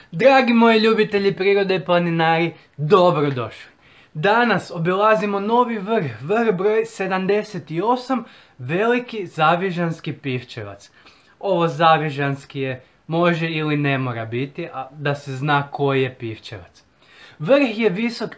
Dragi moji ljubitelji prirode i planinari, dobrodošli. Danas obilazimo novi vrh, vrh broj 78, Veliki Zavižanski Pivčevac. Ovo Zavižanski je, može ili ne mora biti, a da se zna koji je Pivčevac. Vrh je visok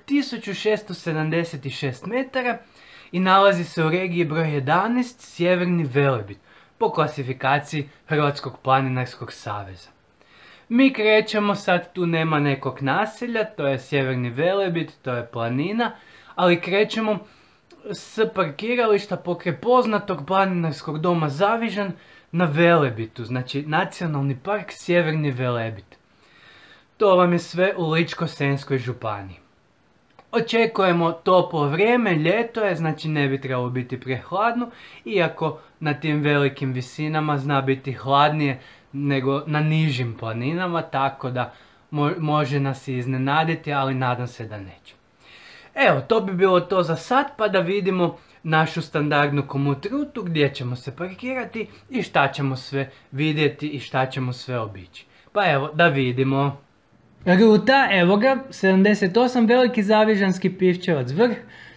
1676 metara i nalazi se u regiji broj 11, Sjeverni Velebit, po klasifikaciji Hrvatskog planinarskog saveza. Mi krećemo, sad tu nema nekog naselja, to je Sjeverni Velebit, to je planina, ali krećemo s parkirališta pokraj poznatog planinarskog doma Zavižan na Velebitu, znači Nacionalni park Sjeverni Velebit. To vam je sve u Ličko-senjskoj županiji. Očekujemo toplo vrijeme, ljeto je, znači ne bi trebalo biti prehladno, iako na tim velikim visinama zna biti hladnije nego na nižim planinama, tako da može nas i iznenaditi, ali nadam se da neće. Evo, to bi bilo to za sad, pa da vidimo našu standardnu komut rutu gdje ćemo se parkirati i šta ćemo sve vidjeti i šta ćemo sve obići. Pa evo, da vidimo. Ruta, evo ga, 78, Veliki Zavižanski Pivčevac, vrh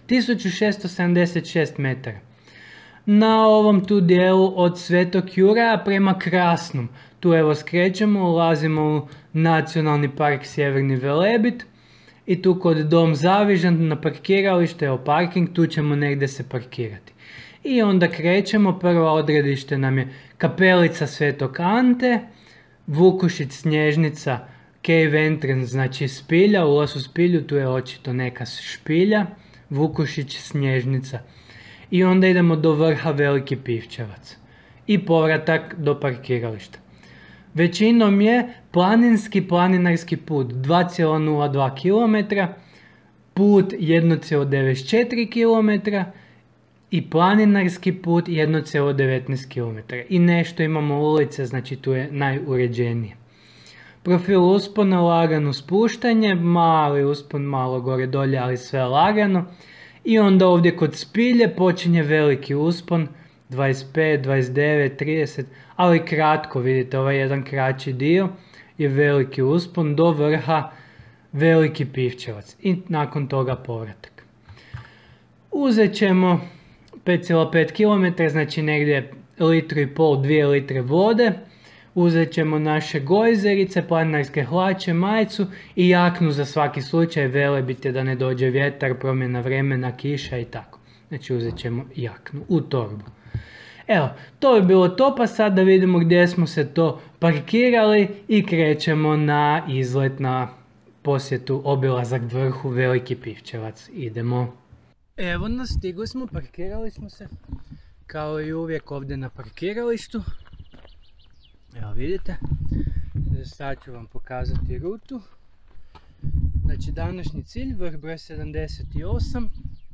1676 metara. Na ovom tu dijelu od Svetog Juraja prema Krasnom, tu evo skrećemo, ulazimo u Nacionalni park Sjeverni Velebit i tu kod dom Zavižan na parkiralište, evo parking, tu ćemo negdje se parkirati. I onda krećemo, prvo odredište nam je Kapelica Svetog Ante, Vukušić Snježnica, Cave Entrance, znači spilja, ulaz u spilju, tu je očito neka špilja, Vukušić Snježnica. I onda idemo do vrha Veliki Pivčevac i povratak do parkirališta. Većinom je planinski planinarski put 2,02 km, put 1,94 km i planinarski put 1,19 km. I nešto imamo ulice, znači tu je najuređenije. Profil uspona, lagano spuštanje, mali uspon, malo gore dolje, ali sve lagano. I onda ovdje kod spilje počinje veliki uspon, 25, 29, 30, ali kratko, vidite, ovaj jedan kraći dio je veliki uspon do vrha Veliki Pivčevac i nakon toga povratak. Uzet ćemo 5,5 km, znači negdje 1,5 – 2 litre vode. Uzet ćemo naše gojzerice, planinarske hlače, majicu i jaknu za svaki slučaj, Velebit je da ne dođe vjetar, promjena vremena, kiša i tako. Znači uzet ćemo jaknu u torbu. Evo, to je bilo to, pa sad da vidimo gdje smo se to parkirali i krećemo na izlet, na posjetu, obilazak vrhu Veliki Pivčevac. Idemo. Evo nas, stigli smo, parkirali smo se kao i uvijek ovdje na parkiralištu. Evo vidite, sad ću vam pokazati rutu. Znači današnji cilj, vrh broj 78,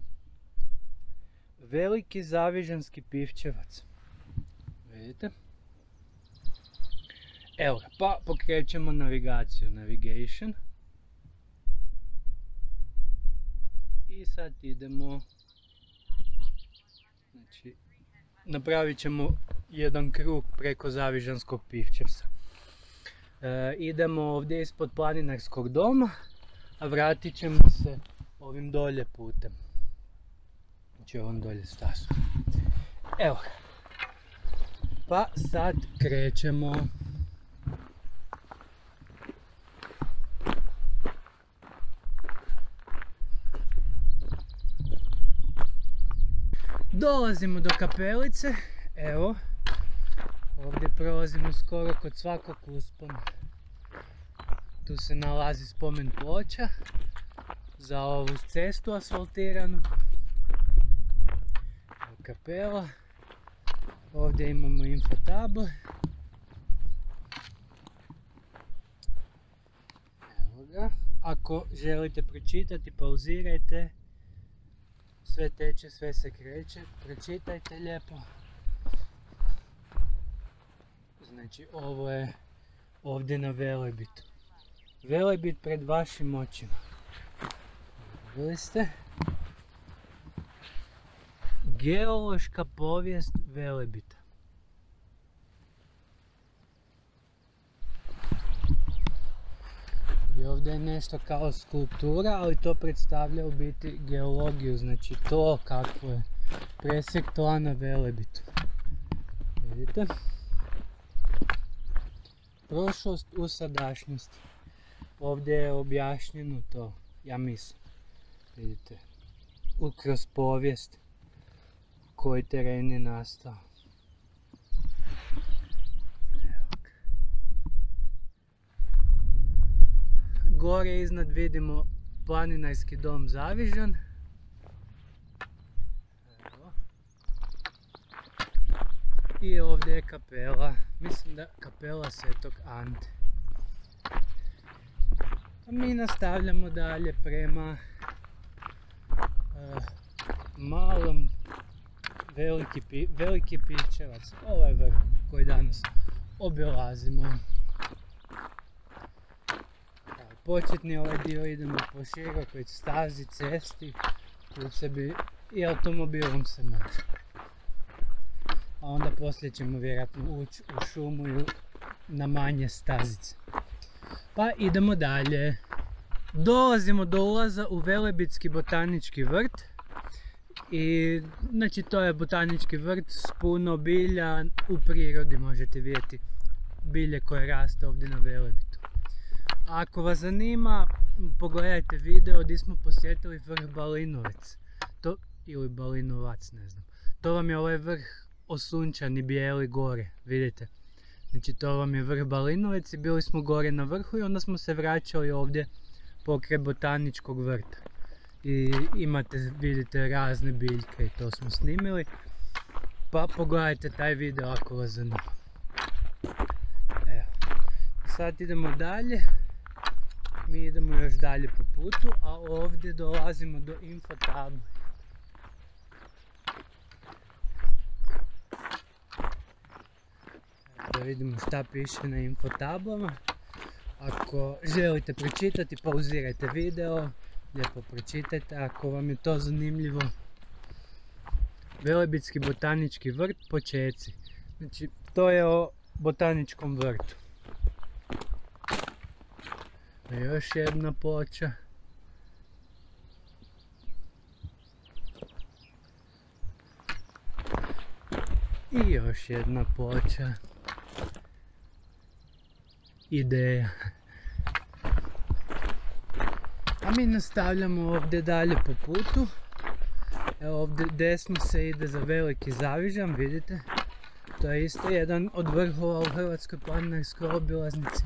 Veliki Zavižanski Pivčevac. Vidite? Evo ga, pa pokrećemo navigaciju, navigation. I sad idemo, znači napravit ćemo jedan krug preko Zavižanskog Pivčevca. Idemo ovdje ispod planinarskog doma, a vratit ćemo se ovim dolje putem. Znači ovom dolje stazom. Evo ga. Pa sad krećemo. Dolazimo do kapelice. Evo, ovdje prolazimo skoro kod svakog uspona. Tu se nalazi spomen ploča za ovu cestu asfaltiranu. Evo kapela. Ovdje imamo infotable. Evo ga. Ako želite pročitati, pauzirajte. Sve teče, sve se kreće. Pročitajte lijepo. Znači ovo je ovdje na Velebitu. Velebit pred vašim očima. Vidjeli ste? Geološka povijest Velebita. ovdje je nešto kao skulptura, ali to predstavlja u biti geologiju, znači to kako je presjek tla na Velebitu. Vidite? Prošlost u sadašnjosti. Ovdje je objašnjeno to, ja mislim. Vidite, kroz povijest koji teren je nastao. Gore iznad vidimo planinarski dom Zavižan. Evo. I ovdje je kapela, mislim da kapela Svetog Ante. A mi nastavljamo dalje prema malom Veliki Pivčevac. Ovo je vrh koji danas obilazimo. Početni ovaj dio idemo po širokoj stazi, cesti, tu se bi i automobilom se može. A onda poslije ćemo vjerojatno ući u šumu i na manje stazice. Pa idemo dalje. Dolazimo do ulaza u Velebitski botanički vrt. I znači to je botanički vrt s puno bilja, u prirodi možete vidjeti bilje koje raste ovdje na Velebitu. Ako vas zanima, pogledajte video gdje smo posjetili vrh Balinovec, ili Balinovac, ne znam. To vam je ovaj vrh osunčani, bijeli gore, vidite. Znači to vam je vrh Balinovec i bili smo gore na vrhu i onda smo se vraćali ovdje pokraj botaničkog vrta. I imate, vidite, razne biljke i to smo snimili. Pa pogledajte taj video ako vas zanima. Evo, sad idemo dalje. Mi idemo još dalje po putu, a ovdje dolazimo do infotable. Da vidimo šta piše na infotablama. Ako želite pročitati, pauzirajte video, lijepo pročitajte ako vam je to zanimljivo. Velebitski botanički vrt, počeci. Znači, to je o botaničkom vrtu. Još jedna ploča. I još jedna ploča. Ideja. A mi nastavljamo ovdje dalje po putu. Evo ovdje desno se ide za Veliki Zavižan, vidite. To je isto jedan od vrhova u Hrvatskoj planinarskoj obilaznici.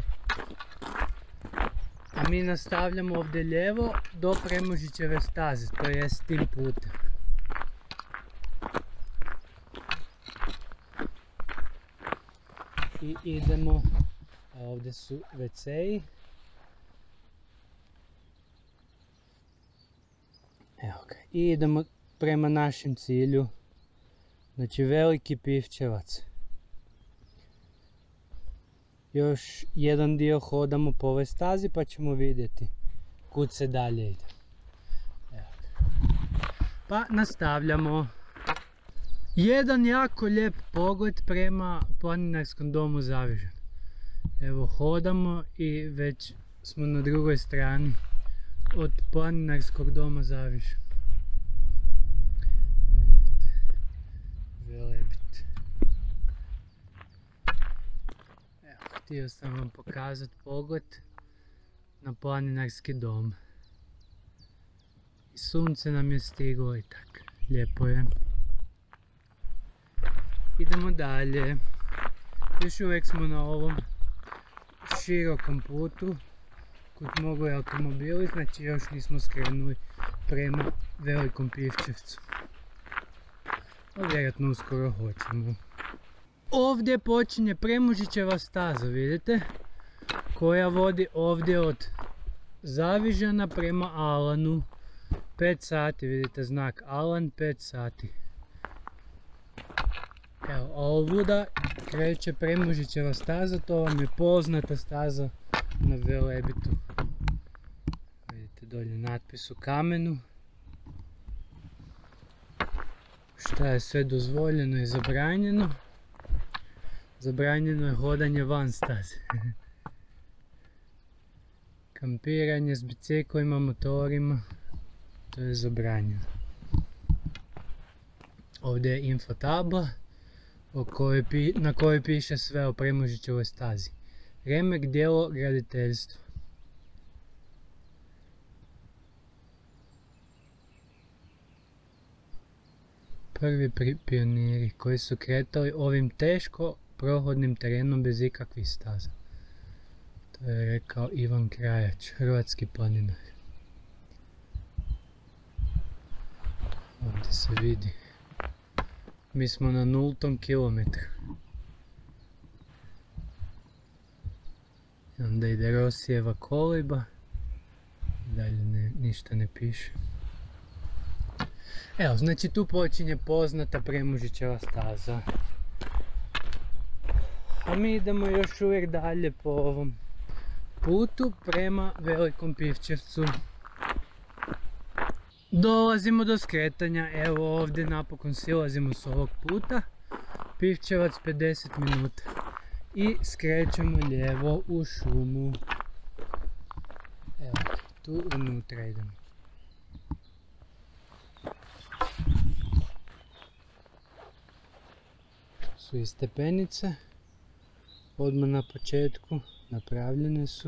A mi nastavljamo ovdje lijevo do Premužićeve staze, to jest tim putem. I idemo, ovdje su WC-i. Evo ga, i idemo prema našem cilju, znači Veliki Pivčevac. Još jedan dio hodamo po ovoj stazi pa ćemo vidjeti kud se dalje ide. Evo. Pa nastavljamo. Jedan jako lijep pogled prema planinarskom domu Zavižan. Evo hodamo i već smo na drugoj strani od planinarskog doma Zavižan. Velebit. Htio sam vam pokazati pogled na planinarski dom. I sunce nam je stiglo i tak. Lijepo je. Idemo dalje. Još uvijek smo na ovom širokom putu kud mogu automobili, znači još nismo skrenuli prema Velikom Pivčevcu. A vjerojatno uskoro hoćemo. Ovdje počinje Premužićeva staza, vidite, koja vodi ovdje od Zavižana prema Alanu. 5 sati, vidite znak Alan, 5 sati. Evo, ovuda kreće Premužićeva staza, to vam je poznata staza na Velebitu. Vidite dolje natpis u kamenu. Šta je sve dozvoljeno i zabranjeno. Zabranjeno je hodanje van staze. Kampiranje s biciklima, motorima, to je zabranjeno. Ovdje je info tabla na kojoj piše sve o Premužićevoj stazi. Remek, djelo, graditeljstvo. Prvi pioniri koji su kretali ovim teško prohodnim terenom bez ikakvih staza. To je rekao Ivan Krajač, hrvatski planinar. Ovdje se vidi. Mi smo na 0. kilometru. I onda ide Rosijeva kolojba. Dalje ništa ne piše. Evo, znači tu počinje poznata Premužićeva staza. A mi idemo još uvijek dalje po ovom putu prema Velikom Pivčevcu. Dolazimo do skretanja, evo ovdje napokon silazimo s ovog puta. Pivčevac 50 minuta. I skrećemo lijevo u šumu. Evo, tu unutra idemo. Su i stepenice. Odmah na početku napravljene su.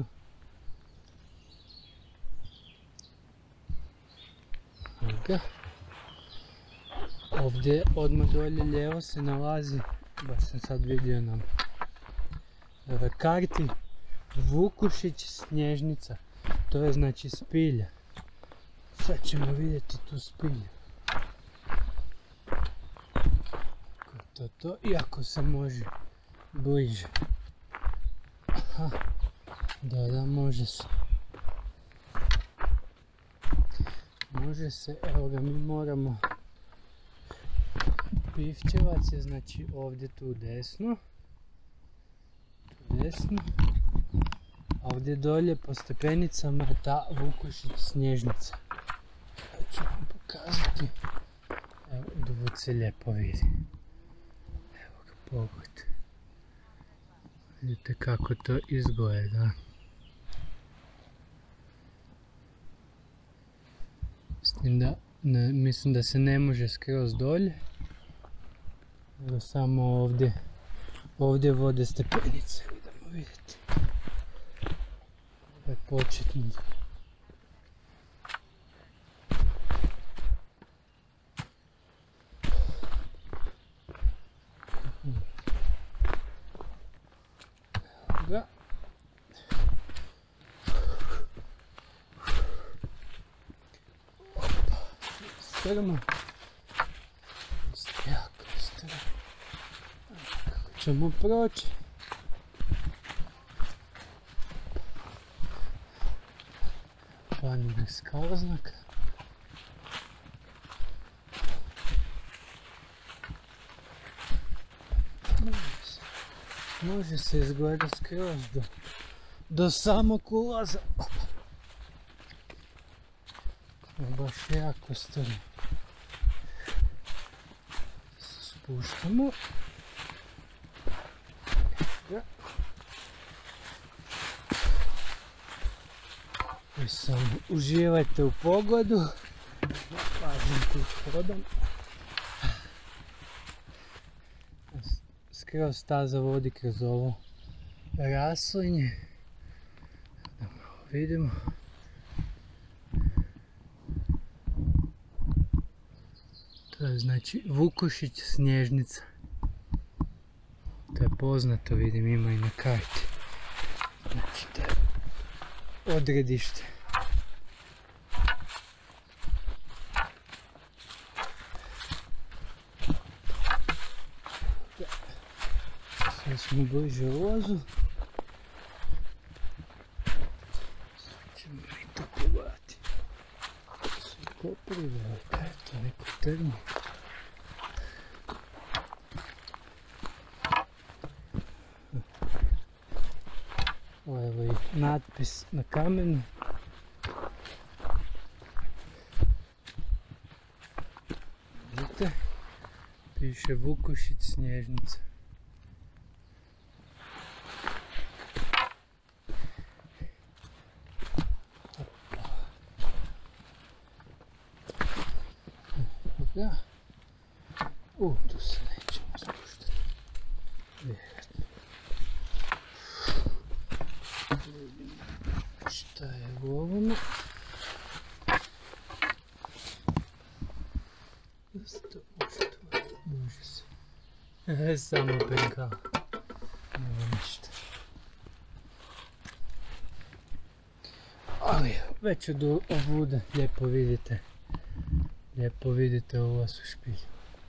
Ovdje odmah dolje lijevo se nalazi, baš sam sad vidio na karti, Vukušić Snježnica. To je znači spilja. Sad ćemo vidjeti tu spilju. To, iako se može bliže. Aha, da, može se. Može se, evo ga, mi moramo. Pivčevac je znači ovdje tu desno. A ovdje dolje po stepenicama je ta Vukušić Snježnica. Ja ću vam pokazati. Evo, dovod se lijepo vidi. Evo ga, pogled. Vidite kako to izgleda. Mislim da se ne može skroz dolje. Evo samo ovdje vode stepenice, idemo vidjeti. Ovo je početni. Evo ga. Strmo. Jako strmo. Kako ćemo proći? Planinarska oznaka. Može se izgleda skroz do samog ulaza. Baš jako strmo. Se spuštamo. I samo uživajte u pogodu. Pažim tu hodam. Skroz staza vodi kroz ovo raslinje. Da malo vidimo. To je znači Vukušić Snježnica. To je poznato, vidim, ima i na karti. Znači to je odredište. Sad smo bliže ulazu. Sad ćemo mi to pogledati. Sve poprive, eto neko trmo. Evo i natpis na kamenu. Vidite? Piše Vukušić Snježnica. ga. Tu se nećemo spuštati. Vjerojatno. Vidimo šta je u ovome. Može se. Samo bengala. Nema ništa. Ali već od ovuda lijepo vidite. Lijepo vidite ovu vasu špilju.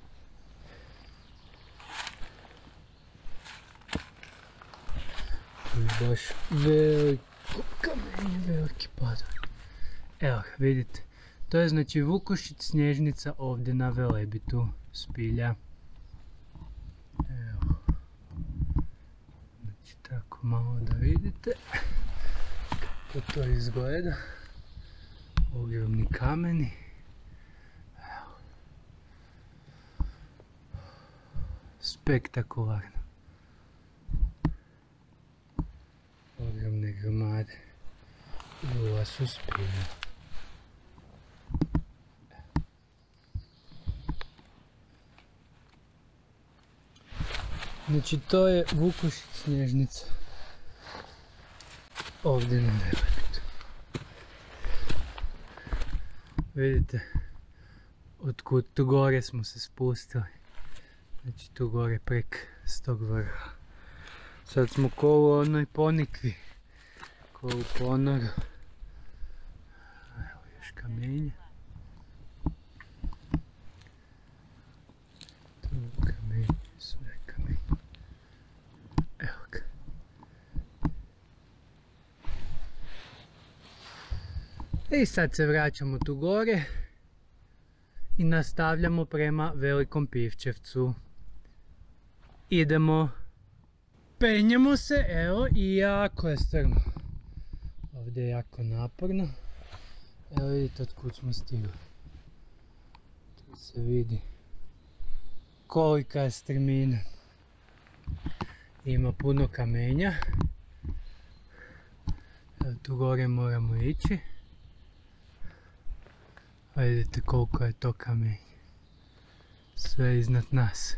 Tu je baš veliko kamenje, veliki padovi. Evo ga, vidite. To je znači Vukušić snježnica ovdje na Velebitu spilja. Evo. Znači tako malo da vidite kako to izgleda. Ogromni kameni. Evo. Spektakularno. Ogromne gromade. I ova su spilja. Znači to je Vukušić snježnica. Ovdje na Velebitu. Vidite otkud tu gore smo se spustili. Znači tu gore prek s tog vrha. Sad smo ko u onoj Ponikvi. Ko u ponoru. Evo još kamenje. Tu kamenje, sve kamenje. Evo ga. I sad se vraćamo tu gore. I nastavljamo prema Velikom Pivčevcu. Idemo. Penjemo se, evo, i jako je strmo. Ovdje je jako naporno. Evo vidite otkud smo stigli. Tu se vidi kolika je strmina. Ima puno kamenja. Evo tu gore moramo ići. A vidite koliko je to kamenje. Sve iznad nas.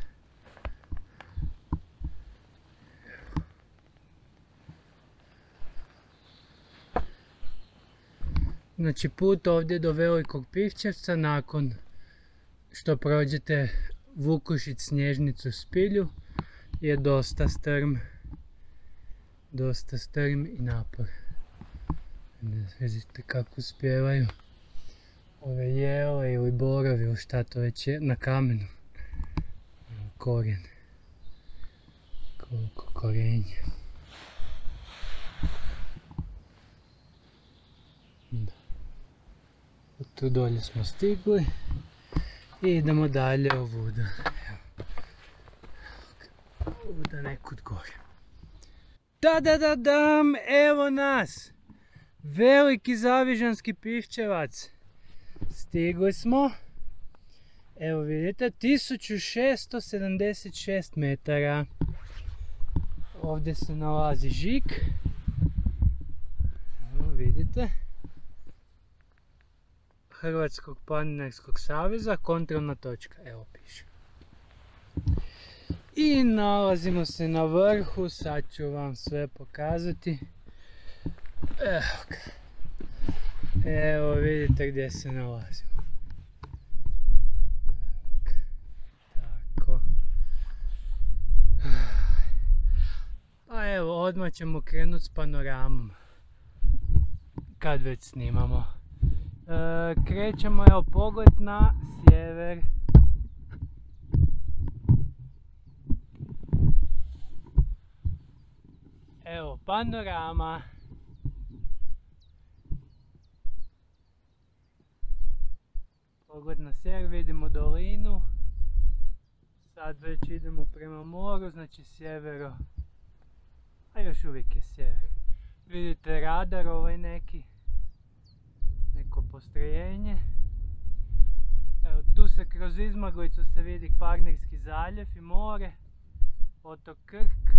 Znači put ovdje do Velikog Pivčevca nakon što prođete Vukušić snježnicu spilju je dosta strm. Dosta strm i napor. Vidite kako uspijevaju ove jele ili borovi ili šta to već je na kamenu. Korijen. Koliko korenja. Tu dolje smo stigli i idemo dalje ovuda. Ovuda nekud gore. Dadadadam, evo nas! Veliki Zavižanski Pivčevac. Stigli smo. Evo vidite, 1676 metara. Ovdje se nalazi žik. Evo vidite. Hrvatskog planinarskog saveza, kontrolna točka, evo piše. I nalazimo se na vrhu, sad ću vam sve pokazati. Evo ga. Evo vidite gdje se nalazimo. Evo ga. Tako. Pa evo, odmah ćemo krenuti s panoramom. Kad već snimamo. Krećemo, evo, pogled na sjever. Evo, panorama. Pogled na sjever, vidimo dolinu. Sad već idemo prema moru, znači sjevero. A još uvijek je sjever. Vidite radar ovaj neki. Neko postrojenje. Evo, tu se kroz izmaglicu se vidi Kvarnerski zaljev i more, otok Krk,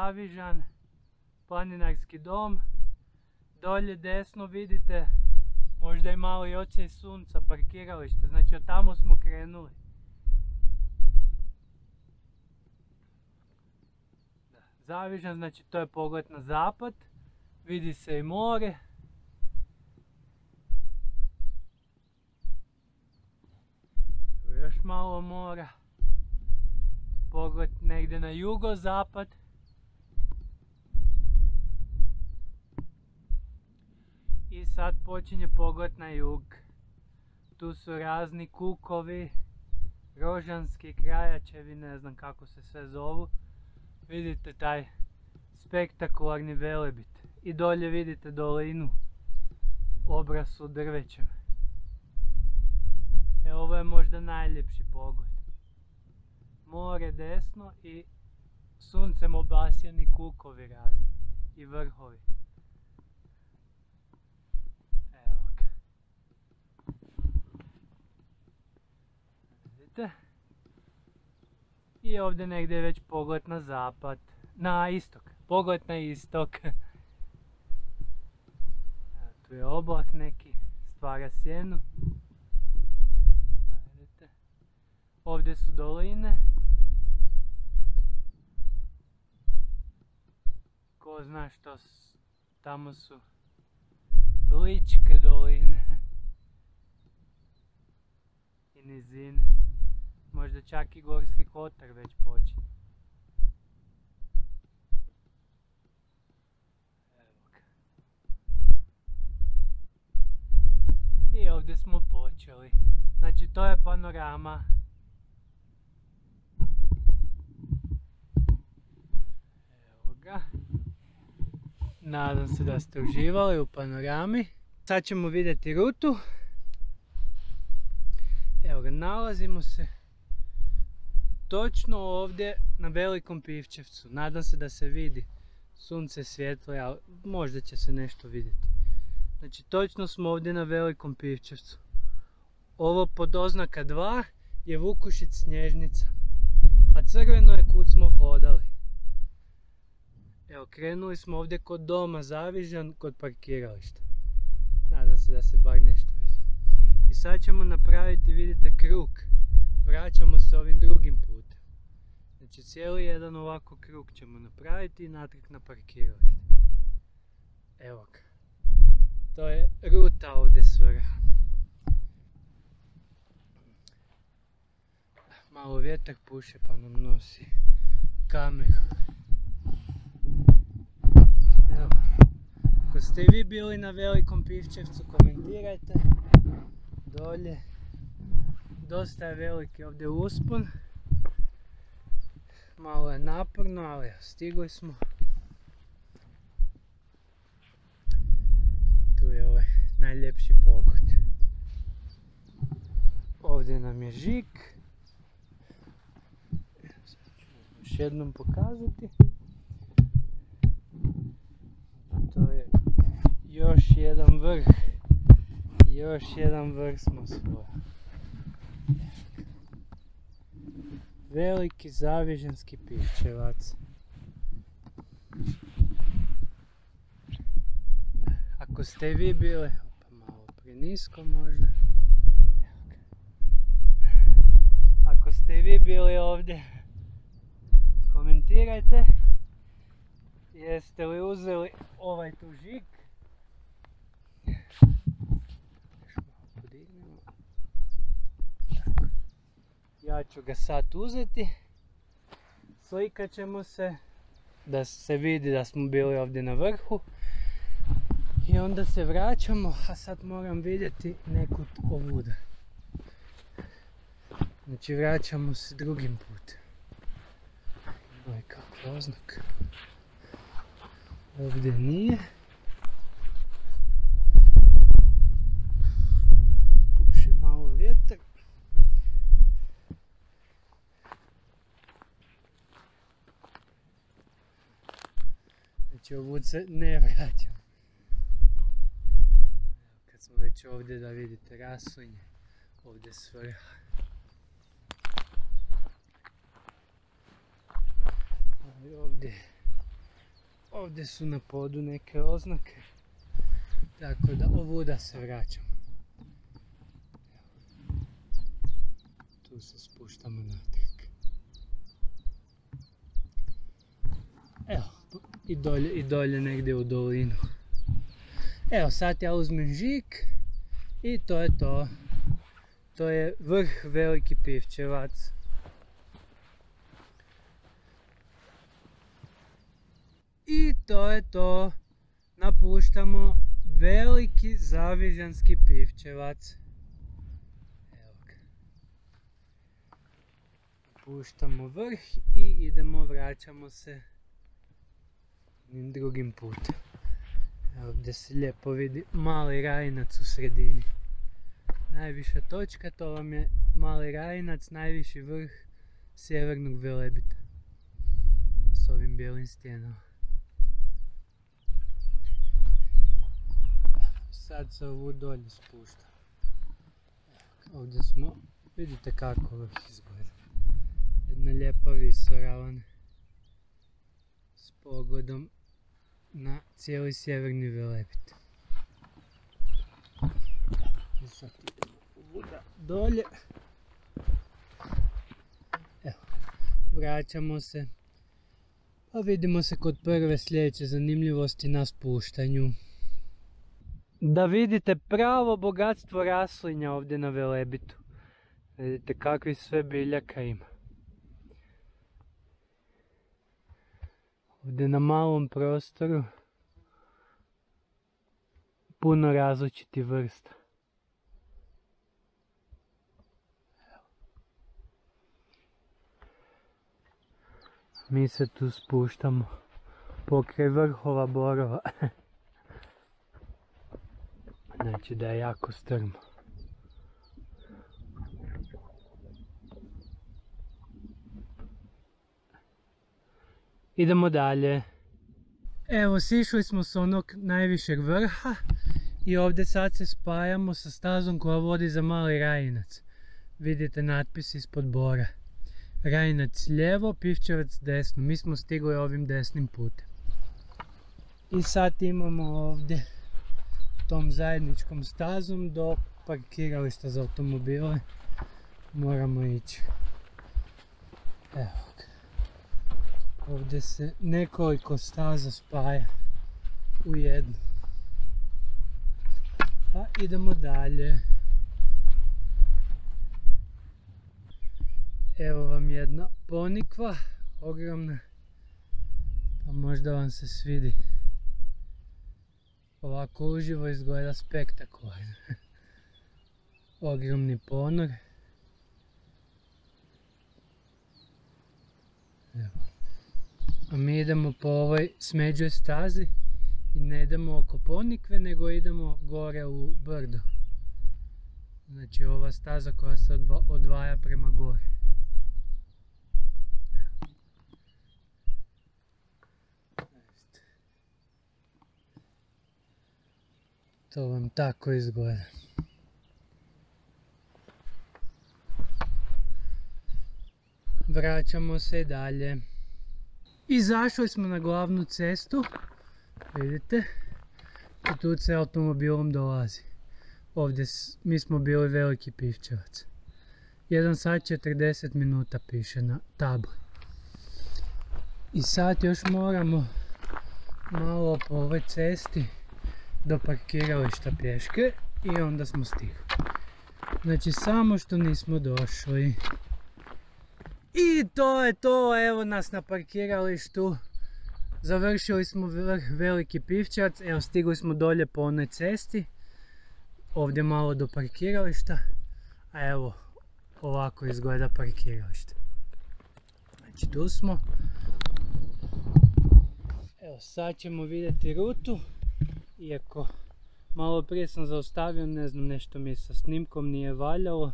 Zavižan, planinarski dom. Dolje desno vidite Možda je malo i odsjej sunca, parkiralište, znači od tamo smo krenuli. Zavižan, znači to je pogled na zapad, vidi se i more. Još malo mora, pogled negdje na jugozapad. I sad počinje pogled na jug. Tu su razni kukovi, rožanski, krajačevi, ne znam kako se sve zovu. Vidite taj spektakularni Velebit. I dolje vidite dolinu, obrasu drvećem. Ovo je možda najljepši pogled. More desno i suncem obasjani kukovi razni i vrhovi. Evo ga. Vidite? I ovdje negdje je već pogled na zapad, na istok, pogled na istok. Evo, tu je oblak neki, stvara sjenu. Vidite? Ovdje su doline. Ko zna što tamo su Ličke doline i nizine. Možda čak i Gorski kotar već počinje. Evo ga. I ovdje smo počeli. Znači to je panorama. Evo ga. Nadam se da ste uživali u panorami. Sad ćemo vidjeti rutu. Evo ga, nalazimo se točno ovdje na Velikom Pivčevcu. Nadam se da se vidi. Sunce svijetlo, ali možda će se nešto vidjeti. Znači točno smo ovdje na Velikom Pivčevcu. Ovo pod oznaka 2 je Vukušić Snježnica. A crveno je kud smo hodali. Evo, krenuli smo ovdje kod doma Zavižan, kod parkirališta. Nadam se da se bar nešto vidi. I sad ćemo napraviti, vidite, krug. Vraćamo se ovim drugim putem. Znači cijeli jedan ovako krug ćemo napraviti i natrag na parkiralište. Evo ga. To je ruta ovdje s vrha. Malo vjetar puše pa nam nosi kameru. Evo. Ako ste i vi bili na Velikom Pivčevcu, komentirajte. Dolje. Dosta je veliki ovdje uspon. Malo je naporno, ali stigli smo. Tu je ovaj najljepši pogled. Ovdje nam je Žik. Sad ću još jednom pokazati. To je još jedan vrh. Još jedan vrh smo svojili. Veliki Zavižanski Pivčevac. Ako ste vi bili, pa malo prenisko možda. Ako ste vi bili ovdje, komentirajte. Jeste li uzeli ovaj tu Žik? Ja ću ga sad uzeti. Slikat ćemo se, da se vidi da smo bili ovdje na vrhu. I onda se vraćamo, a sad moram vidjeti nekud ovuda. Znači vraćamo se drugim putem. Ovo je kako oznak. Ovdje nije. Puše malo vjetar. Znači ovud se ne vraćam. Kad smo već ovdje da vidite raslinje, ovdje s vrha. Ovdje su na podu neke oznake, tako da ovuda se vraćam. tu se spuštamo natrag. Evo, i dolje negdje u dolinu. Evo, sad ja uzmem žik i to je to. To je vrh Veliki Pivčevac. I to je to. Napuštamo Veliki Zavižanski Pivčevac. Evo ga. Napuštamo vrh i idemo, vraćamo se drugim putem. Evo gdje se lijepo vidi Mali Rajinac u sredini. Najviša točka, to vam je Mali Rajinac, najviši vrh Sjevernog Velebita. S ovim bijelim stijenama. Sad se ovu dolje spušta. Ovdje smo, vidite kako vrh izgleda. Jedna lijepa visoravan s pogodom na cijeli Sjeverni Velebit. I sad idemo ovuda dolje. Evo, vraćamo se. Pa vidimo se kod prve sljedeće zanimljivosti na spuštanju. Da vidite pravo bogatstvo raslinja ovdje na Velebitu. Vidite kakvi sve biljaka ima. Ovdje na malom prostoru puno različitih vrsta. Mi se tu spuštamo pokraj vrhova borova. Znači da je jako strmo. Idemo dalje. Evo, sišli smo s onog najvišeg vrha i ovdje sad se spajamo sa stazom koja vodi za Mali Rajinac. Vidite natpis ispod bora. Rajinac lijevo, Pivčevac desno. Mi smo stigli ovim desnim putem. I sad imamo ovdje tom zajedničkom stazom do parkirališta za automobile. Moramo ići. Evo ga. Ovdje se nekoliko staza spaja u jednu. Pa idemo dalje. Evo vam jedna ponikva, ogromna, pa možda vam se svidi. Ovako uživo izgleda spektakularno. Ogromni ponor. Evo. A mi idemo po ovoj smeđoj stazi i ne idemo oko ponikve, nego idemo gore u brdo. Znači ova staza koja se odvaja prema gore. To vam tako izgleda. Vraćamo se i dalje. Izašli smo na glavnu cestu. Vidite. I tu se automobilom dolazi. Ovdje mi smo bili Veliki Pivčevac. 1 sat 40 minuta piše na tabli. I sad još moramo malo po ovoj cesti do parkirališta pješke i onda smo stigli. Znači samo što nismo došli. I to je to, evo nas na parkiralištu. Završili smo Veliki Pivčevac, evo stigli smo dolje po onoj cesti. Ovdje malo do parkirališta, a evo ovako izgleda parkiralište. Znači tu smo. Evo sad ćemo vidjeti rutu. Iako malo prije sam zaustavio, ne znam, nešto mi sa snimkom nije valjalo.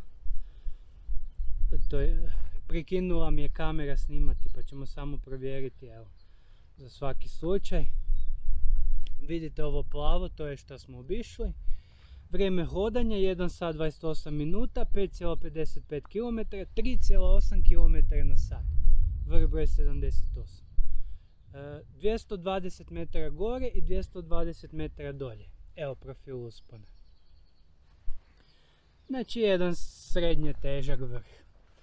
Prekinula mi je kamera snimati, pa ćemo samo provjeriti, evo, za svaki slučaj. Vidite ovo plavo, to je što smo obišli. Vrijeme hodanja 1 sat 28 minuta, 5,55 km, 3,8 km na sat. Vrh broj 78. 220 metara gore i 220 metara dolje. Evo profil uspona. Znači jedan srednje težak vrh.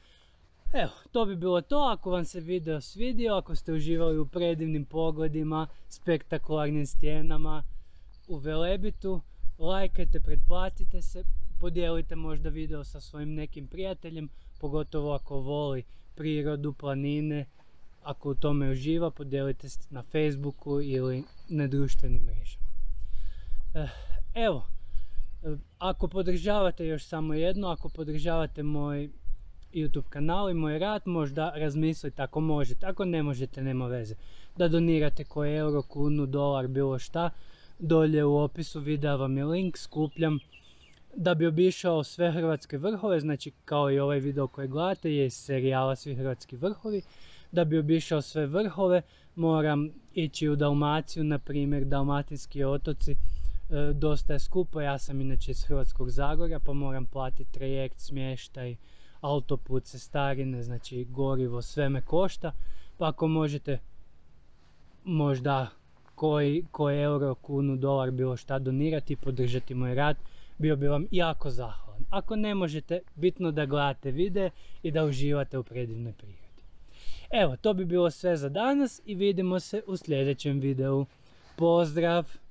Evo, to bi bilo to. Ako vam se video svidio, ako ste uživali u predivnim pogledima, spektakularnim stijenama u Velebitu, lajkajte, pretplatite se, podijelite možda video sa svojim nekim prijateljem, pogotovo ako voli prirodu, planine. Ako u tome uživa, podijelite se na Facebooku ili na društvenim mrežama. Evo, ako podržavate još samo jedno, ako podržavate moj YouTube kanal i moj rad, možda razmislite ako možete, ako ne možete nema veze, da donirate koji euro, kunu, dolar, bilo šta. Dolje u opisu videa vam je link, skupljam da bi obišao sve hrvatske vrhove, znači kao i ovaj video koji gledate je iz serijala Svi hrvatski vrhovi. Da bi obišao sve vrhove moram ići u Dalmaciju, na primjer Dalmatinski otoci, dosta je skupo, ja sam inače iz Hrvatskog Zagorja pa moram platiti trajekt, smještaj, autoput, cestarine, znači gorivo, sve me košta, pa ako možete možda koji euro, kunu, dolar, bilo šta donirati i podržati moj rad, bio bi vam jako zahvalan. Ako ne možete, bitno da gledate videe i da uživate u predivnoj prirodi. Evo, to bi bilo sve za danas i vidimo se u sljedećem videu. Pozdrav!